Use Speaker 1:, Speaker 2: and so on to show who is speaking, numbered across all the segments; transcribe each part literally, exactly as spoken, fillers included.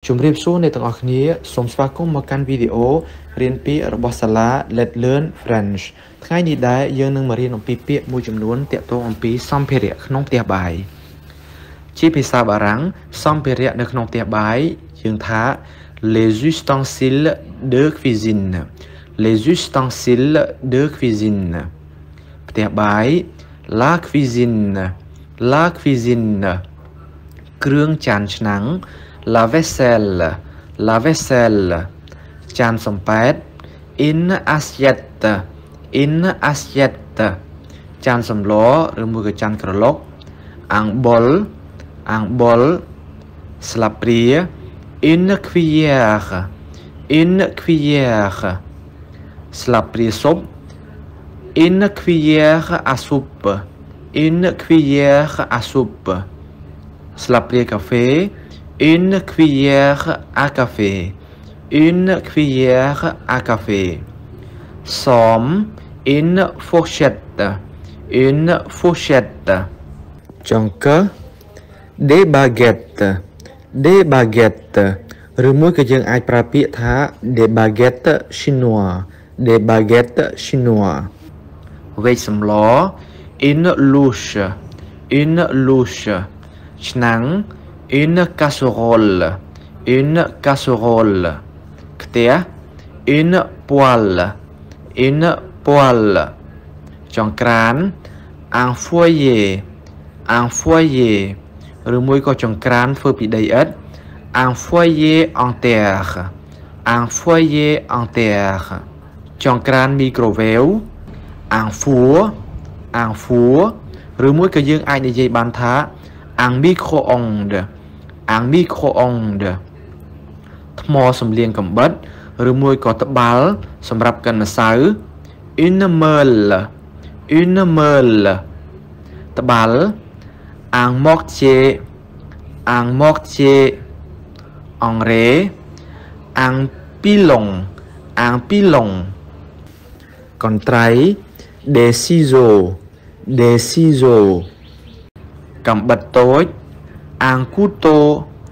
Speaker 1: ជំរាបសួរអ្នកទាំងអស់គ្នាសូមស្វាគមន៍មកកាន់វីដេអូរៀនពាក្យរបស់សាលា Let's Learn French ថ្ងៃនេះដែរយើងនឹងមករៀនអំពីពាក្យមួយចំនួនទាក់ទងអំពីសម្ភារៈក្នុងផ្ទះបាយជាភាសាបារាំងសម្ភារៈនៅក្នុងផ្ទះបាយយើងថា les ustensiles de cuisine les ustensiles de cuisine ផ្ទះបាយ la cuisine la cuisine គ្រឿងចានឆ្នាំង la vaisselle la vaisselle ចានសំប៉ែត une assiette une assiette ចានសម្លឬមួយក៏ចានក្រឡុក un bol un bol ស្លាបព្រា une cuillère une cuillère ស្លាបព្រាស៊ុប une cuillère à soupe une cuillère à soupe ស្លាបព្រាកាហ្វេ une cuillère à café une cuillère à café សម une fourchette une fourchette ចង្កឹះ des baguettes des baguettes ឬមួយក៏យើងអាចប្រើពាក្យថា des baguettes chinois des baguettes chinois វែកសម្ល une louche une louche ឆ្នាំង une casserole une casserole ខ្ទះ une poêle une poêle ចង្ក្រាន un foyer un foyer ឬមួយក៏ចង្ក្រានធ្វើពីដីឥដ្ឋ un foyer en terre un foyer en terre ចង្ក្រានមីក្រូវ៉េវ un four un four ឬមួយក៏យើងអាចនិយាយបានថា un micro-ondes un micro-ondes ថ្មសំលៀងកំបិតឬមួយក៏ត្បាល់សម្រាប់កិនម្សៅ une meule une meule ត្បាល់ un mortier un mortier engrais un pilon un pilon កន្ត្រៃ des ciseaux des ciseaux កំបិតតូច un couteau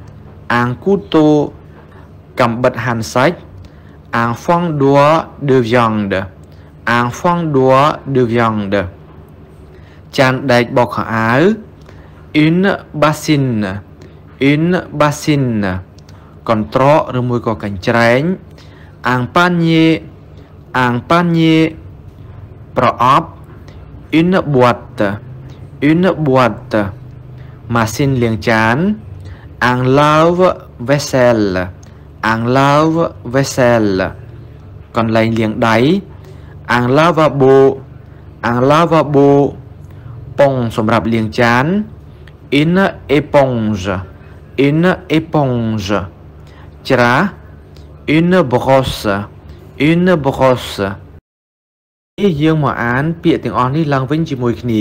Speaker 1: un couteau កំបិតហាន់សាច់ un fendeur de viande un fendeur de viande ចានដែកបោកខោអាវ une bassine une bassine កន្ត្រកឬមួយក៏កញ្ច្រែង un panier un panier ប្រអប់ une boîte une boîte ម៉ាស៊ីនលាងចាន un lave-vaisselle un lave-vaisselle កន្លែងលាងដៃ un lavabo un lavabo ប៉ុងសម្រាប់លាងចាន une éponge une éponge ច្រាស une brosse une brosse យើងមកអានពាក្យទាំងអស់នេះឡើងវិញជាមួយគ្នា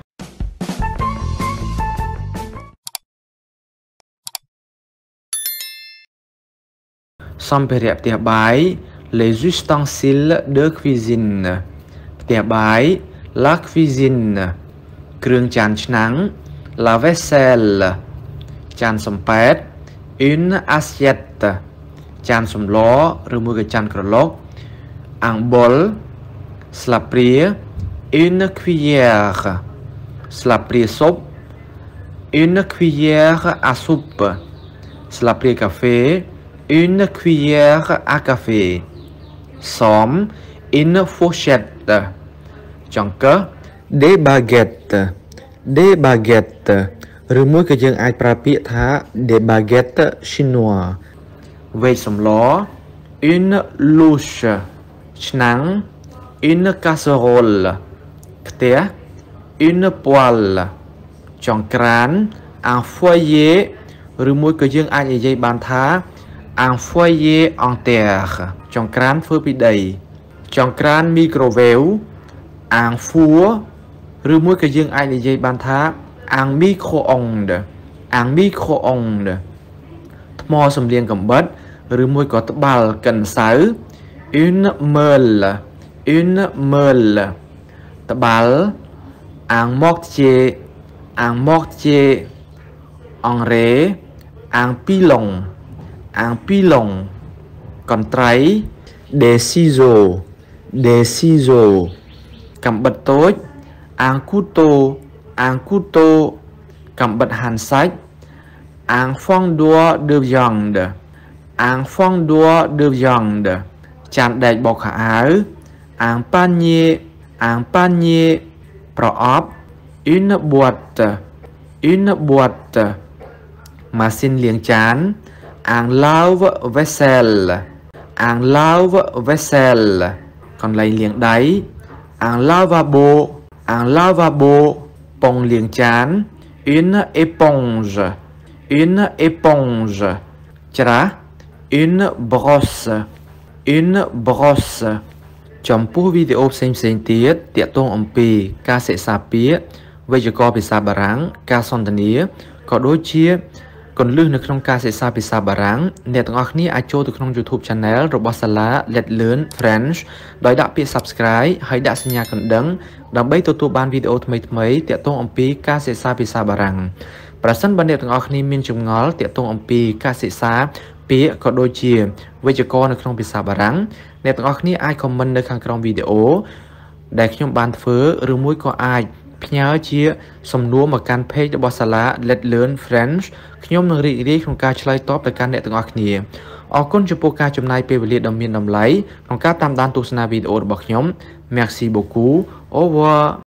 Speaker 1: សម្ភារៈផ្ទះបាយ les ustensiles de cuisine ផ្ទះបាយ la cuisine គ្រឿងចានឆ្នាំង la vaisselle ចានសំប៉ែត une assiette ចានសម្លឬមួយក៏ចានក្រឡុក un bol ស្លាបព្រា une cuillère ស្លាបព្រាស៊ុប une cuillère à soupe ស្លាបព្រាកាហ្វេ une cuillère à café សម une fourchette ចង្កឹះ des baguettes des baguettes ឬមួយក៏យើងអាចប្រើពាក្យថា des baguettes chinois វែកសម្ល une louche ឆ្នាំង une casserole ខ្ទះ une poêle ចង្ក្រាន un foyer ឬមួយក៏យើងអាចនិយាយបានថា un foyer en terre ចង្ក្រានធ្វើពីដីចង្ក្រានមីក្រូវ៉េវ un four ឬមួយក៏យើងអាចនិយាយបានថា un micro-ondes un micro-ondes ថ្មសំលៀងកំបិតឬមួយក៏ត្បាល់កិនម្សៅ une meule une meule ត្បាល់ un mortier un mortier engrais un pilon អាងពីឡុងកន្ត្រៃ des ciseaux des ciseaux កាំបិតតូច un couteau un couteau កាំបិតហាន់សាច់ un fondeur de viande un fondeur de viande ចានដែកបោកខោអាវ un panier un panier ប្រអប់ une boîte une boîte ម៉ាស៊ីនលាងចាន un lave vaisselle un lave vaisselle កន្លែងលាងដៃ un lavabo un lavabo ប៉ុងលាងចាន une éponge une éponge ច្រាស une brosse une brosse ចំពោះវីដេអូផ្សេងៗទៀតទាក់ទងអំពីការសិក្សាពាក្យវេយ្យាករណ៍ភាសាបារាំងការសន្ទនាក៏ដូចជាគន្លឹះនៅក្នុងការសិក្សាភាសាបារាំងអ្នកទាំងអស់គ្នាអាចចូលទៅក្នុង YouTube Channel របស់សាលា Let's Learn French ដោយដាក់ពាក្យ Subscribe ហើយដាក់សញ្ញាកណ្ដឹងដើម្បីទទួលបានវីដេអូថ្មីៗទាក់ទងអំពីការសិក្សាភាសាបារាំងប្រសិនបើអ្នកទាំងអស់គ្នាមានចម្ងល់ទាក់ទងអំពីការសិក្សាពាក្យក៏ដូចជាវេយ្យាករណ៍នៅក្នុងភាសាបារាំងអ្នកទាំងអស់គ្នាអាច comment នៅខាងក្រោមវីដេអូដែលខ្ញុំបានធ្វើឬមួយក៏អាចផ្ញើជាសំណួរមកកាន់ page របស់សាលា Let's Learn French ខ្ញុំនឹងរីករាយក្នុងការឆ្លើយតបទៅកាន់អ្នកទាំងអស់គ្នាអរគុណចំពោះការចំណាយពេលវេលាដ៏មានតម្លៃក្នុងការតាមដានទស្សនាវីដេអូរបស់ខ្ញុំ Merci beaucoup Au revoir